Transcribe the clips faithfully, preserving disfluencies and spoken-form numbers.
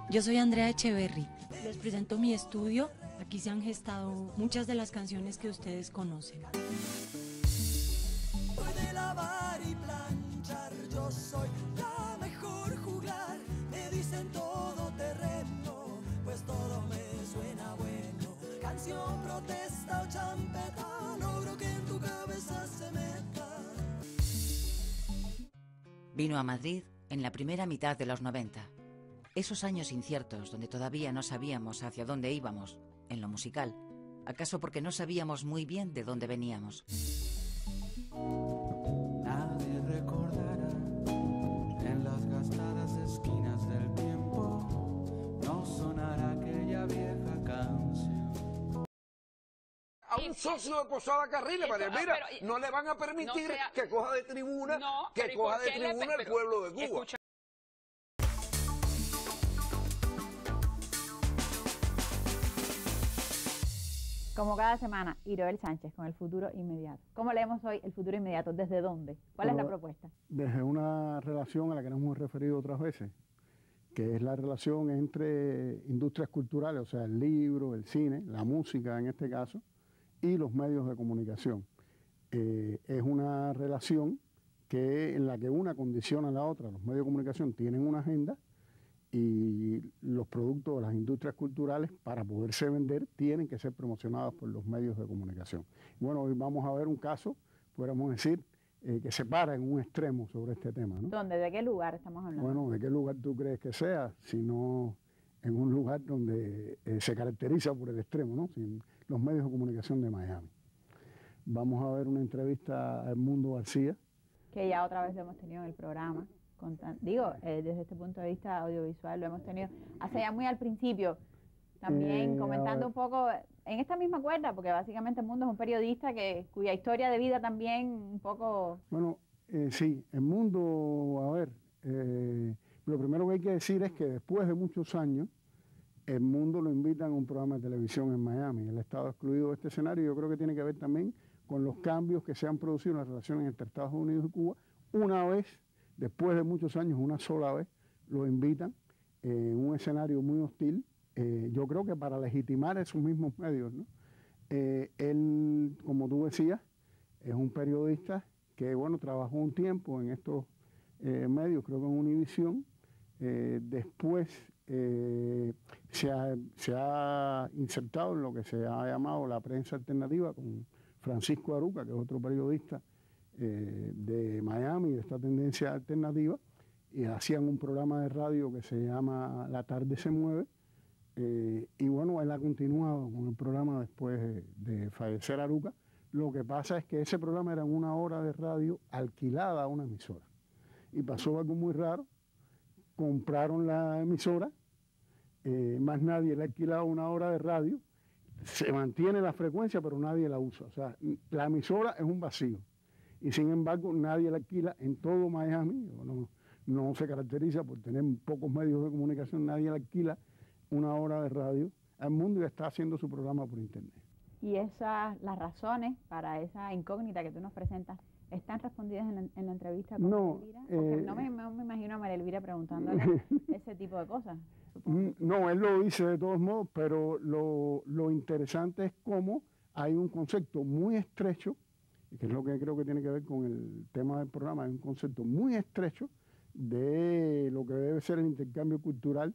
Yo soy Andrea Echeverry. Les presento mi estudio. Aquí se han gestado muchas de las canciones que ustedes conocen. Puede lavar y planchar, yo soy la mejor juglar. Me dicen todo terreno, pues todo me suena bueno. Canción, protesta o champeta, logro que en tu cabeza se meta. Vino a Madrid en la primera mitad de los noventa. Esos años inciertos donde todavía no sabíamos hacia dónde íbamos, en lo musical, acaso porque no sabíamos muy bien de dónde veníamos. Nadie recordará en las gastadas esquinas del tiempo, no sonará aquella vieja canción. A un socio de Posada Carriles, María Elvira, no le van a permitir no sea, que coja de tribuna, no, que coja de tribuna el pueblo de Cuba. Escucha. Como cada semana, Iroel Sánchez con el futuro inmediato. ¿Cómo leemos hoy el futuro inmediato? ¿Desde dónde? ¿Cuál Pero, es la propuesta? Desde una relación a la que nos hemos referido otras veces, que es la relación entre industrias culturales, o sea, el libro, el cine, la música en este caso, y los medios de comunicación. Eh, es una relación que, en la que una condiciona a la otra. Los medios de comunicación tienen una agenda y los productos de las industrias culturales, para poderse vender, tienen que ser promocionados por los medios de comunicación. Bueno, hoy vamos a ver un caso, podríamos decir, eh, que se para en un extremo sobre este tema, ¿no? ¿Dónde? ¿De qué lugar estamos hablando? Bueno, ¿de qué lugar tú crees que sea? Si no en un lugar donde eh, se caracteriza por el extremo, ¿no? Sin los medios de comunicación de Miami. Vamos a ver una entrevista a Edmundo García. Que ya otra vez lo hemos tenido en el programa. Tan, digo, eh, desde este punto de vista audiovisual lo hemos tenido hace ya muy al principio, también eh, comentando un poco en esta misma cuerda, porque básicamente Edmundo es un periodista que cuya historia de vida también un poco... Bueno, eh, sí, Edmundo, a ver, eh, lo primero que hay que decir es que después de muchos años, Edmundo lo invitan a un programa de televisión en Miami. Él ha estado excluido de este escenario y yo creo que tiene que ver también con los cambios que se han producido en las relaciones entre Estados Unidos y Cuba. Una vez, después de muchos años, una sola vez, lo invitan eh, en un escenario muy hostil, eh, yo creo que para legitimar esos mismos medios, ¿no? Eh, él, como tú decías, es un periodista que, bueno, trabajó un tiempo en estos eh, medios, creo que en Univisión, eh, después eh, se, ha, se ha insertado en lo que se ha llamado la prensa alternativa con Francisco Aruca, que es otro periodista Eh, de Miami, de esta tendencia alternativa, y hacían un programa de radio que se llama La Tarde se Mueve, eh, y bueno, él ha continuado con el programa después de, de fallecer Aruca. Lo que pasa es que ese programa era una hora de radio alquilada a una emisora, y pasó algo muy raro, compraron la emisora, eh, más nadie le ha alquilado una hora de radio, se mantiene la frecuencia pero nadie la usa, o sea, la emisora es un vacío. Y sin embargo nadie la alquila en todo Miami, no, no se caracteriza por tener pocos medios de comunicación, nadie la alquila una hora de radio. El mundo ya está haciendo su programa por internet. Y esas, las razones para esa incógnita que tú nos presentas, ¿están respondidas en la, en la entrevista con no, María Elvira? Porque eh, no me, no me imagino a María Elvira preguntándole ese tipo de cosas. Supongo. No, él lo dice de todos modos, pero lo, lo interesante es cómo hay un concepto muy estrecho, que es lo que creo que tiene que ver con el tema del programa, es un concepto muy estrecho de lo que debe ser el intercambio cultural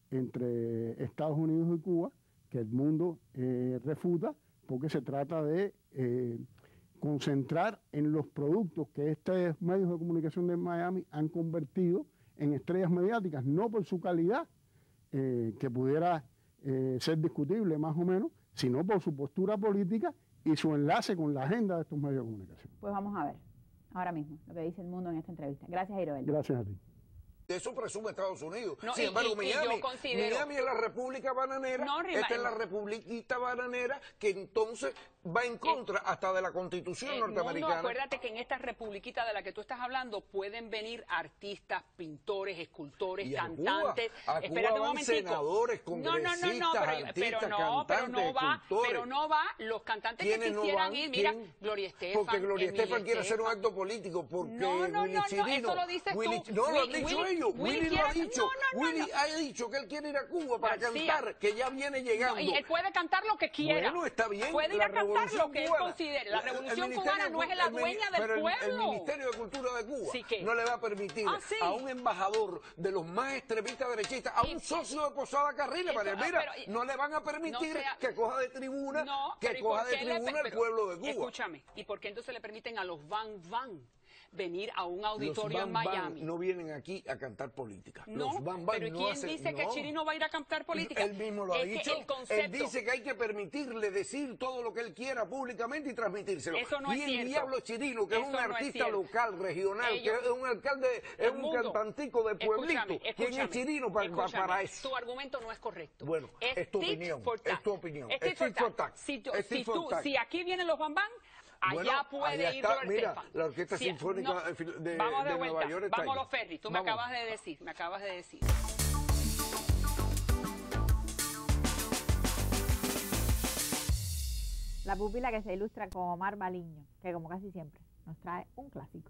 entre Estados Unidos y Cuba, que Edmundo eh, refuta, porque se trata de eh, concentrar en los productos que estos medios de comunicación de Miami han convertido en estrellas mediáticas, no por su calidad, eh, que pudiera eh, ser discutible más o menos, sino por su postura política y su enlace con la agenda de estos medios de comunicación. Pues vamos a ver, ahora mismo, lo que dice Edmundo en esta entrevista. Gracias, Iroel. Gracias a ti. Eso presume Estados Unidos. No, Sin y, embargo, y, Miami, y yo considero... Miami es la República Bananera, no, esta es la Republiquita Bananera, que entonces va en contra eh, hasta de la Constitución eh, norteamericana. Mundo, acuérdate que en esta Republiquita de la que tú estás hablando pueden venir artistas, pintores, escultores, y cantantes. A Cuba, a Espérate Cuba un momentico. Senadores, congresistas, no, no, no, no, pero, artistas, pero no, pero no va, escultores. pero no va los cantantes que quisieran no ir. Mira, ¿quién? Gloria Estefan. Porque Gloria Emilio Estefan quiere hacer un Estefan. acto político, porque no, no, Willy no, no, Chirino, eso lo dices Willy, tú. no, lo han Willy, dicho Willy, ellos. serio, Willy, Willy lo ha dicho. No, no, Willy no, no. ha dicho que él quiere ir a Cuba para García. cantar, que ya viene llegando. No, y él puede cantar lo que quiera. Bueno, está bien. Puede ir la a cantar lo que él considere. La revolución cubana no es la dueña del pero pueblo. El, el Ministerio de Cultura de Cuba ¿Sí que? no le va a permitir ¿Ah, sí? a un embajador de los más extremistas derechistas, a un sí, socio de Posada Carriles, para mira, pero, no le van a permitir no sea, que coja de tribuna, no, que coja de tribuna el pueblo de Cuba. Escúchame, ¿y por qué entonces le permiten a los Van Van venir a un auditorio los en Miami? Van no vienen aquí a cantar política. No, los Van Van pero no ¿quién hacen, dice no. que Chirino va a ir a cantar política? Él mismo lo ha es dicho. El concepto, él dice que hay que permitirle decir todo lo que él quiera públicamente y transmitírselo. Eso no y es el cierto. Diablo Chirino, que Eso es un no artista es local, regional, Ellos, que es un alcalde, es un mundo, cantantico de pueblito. Escúchame, escúchame, ¿Quién es Chirino para, escúchame, para eso? Tu argumento no es correcto. Bueno, es, es tu opinión. Es tu opinión. Es tit for tat. Si, tú, si, tú, si aquí vienen los Van Van, allá bueno, puede allá ir está, Robert mira, Stefan. la Orquesta si, Sinfónica no, de, de, vamos de, de vuelta, Nueva York está vamos a ahí. los Ferry, tú vamos. me acabas de decir, me acabas de decir. La pupila que se ilustra con Omar Baliño, que como casi siempre nos trae un clásico.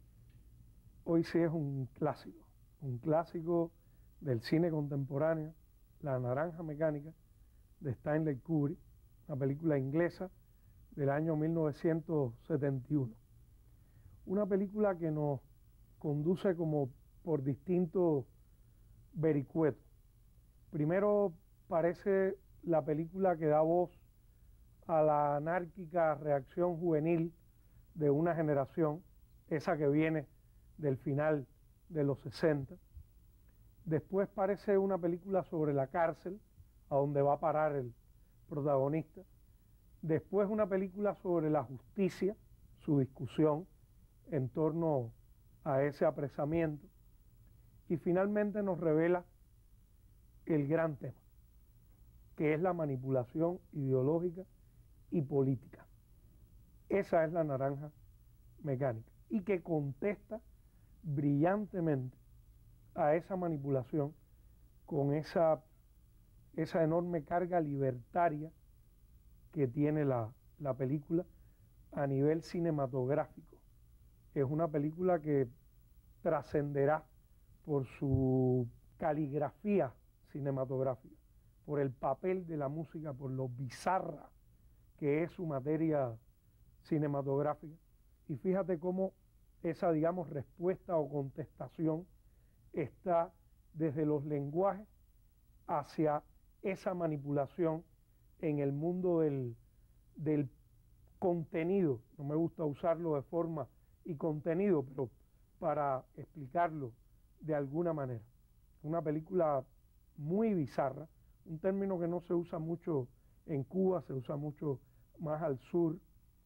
Hoy sí es un clásico, un clásico del cine contemporáneo, La Naranja Mecánica, de Stanley Kubrick, una película inglesa del año mil novecientos setenta y uno. Una película que nos conduce como por distintos vericuetos. Primero parece la película que da voz a la anárquica reacción juvenil de una generación, esa que viene del final de los sesenta. Después parece una película sobre la cárcel, a donde va a parar el protagonista. Después una película sobre la justicia, su discusión en torno a ese apresamiento. Y finalmente nos revela el gran tema, que es la manipulación ideológica y política. Esa es La Naranja Mecánica, y que contesta brillantemente a esa manipulación con esa, esa enorme carga libertaria que tiene la, la película a nivel cinematográfico. Es una película que trascenderá por su caligrafía cinematográfica, por el papel de la música, por lo bizarra que es su materia cinematográfica. Y fíjate cómo esa, digamos, respuesta o contestación está desde los lenguajes hacia esa manipulación en el mundo del, del contenido. No me gusta usarlo de forma y contenido, pero para explicarlo de alguna manera. Una película muy bizarra, un término que no se usa mucho en Cuba, se usa mucho más al sur,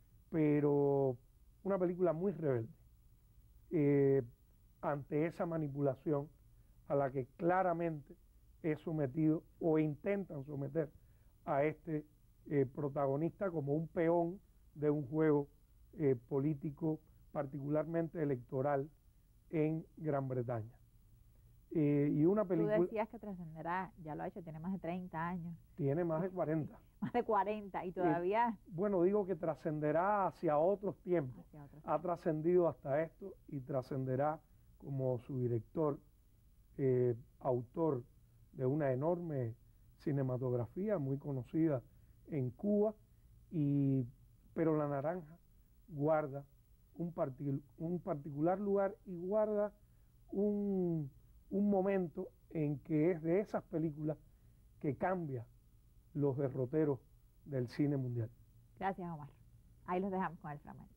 pero una película muy rebelde eh, ante esa manipulación a la que claramente es sometido o intentan someter a este eh, protagonista como un peón de un juego eh, político, particularmente electoral, en Gran Bretaña. Eh, y una película... Tú decías que trascenderá, ya lo ha hecho, tiene más de treinta años. Tiene más de cuarenta. Más de cuarenta, y todavía... Eh, bueno, digo que trascenderá hacia otros tiempos. Hacia otros tiempos. Ha trascendido hasta esto y trascenderá como su director, eh, autor de una enorme cinematografía muy conocida en Cuba, y, pero La Naranja guarda un, partic un particular lugar y guarda un, un momento en que es de esas películas que cambia los derroteros del cine mundial. Gracias, Omar. Ahí los dejamos con el fragmento.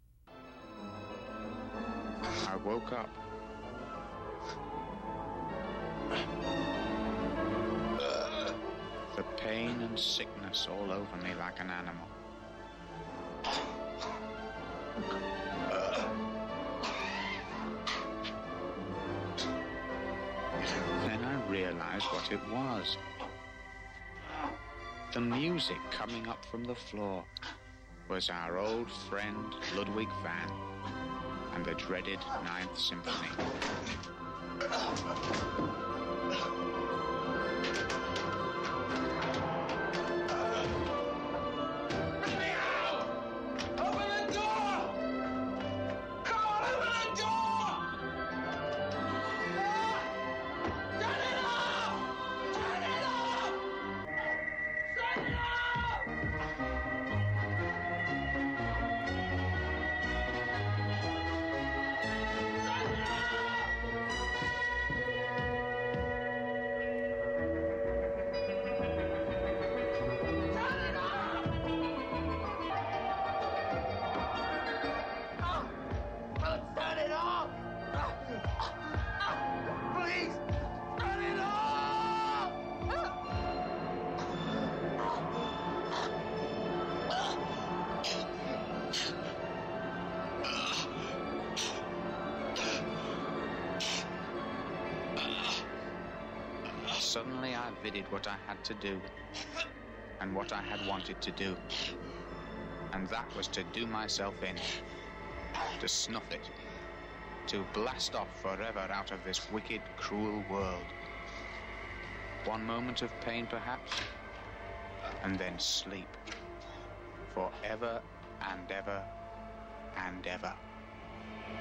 I woke up. The pain and sickness all over me like an animal. Then I realized what it was. The music coming up from the floor was our old friend Ludwig van and the dreaded Ninth Symphony. suddenly I vided what I had to do, and what I had wanted to do. And that was to do myself in, to snuff it, to blast off forever out of this wicked, cruel world. One moment of pain, perhaps, and then sleep, forever and ever and ever.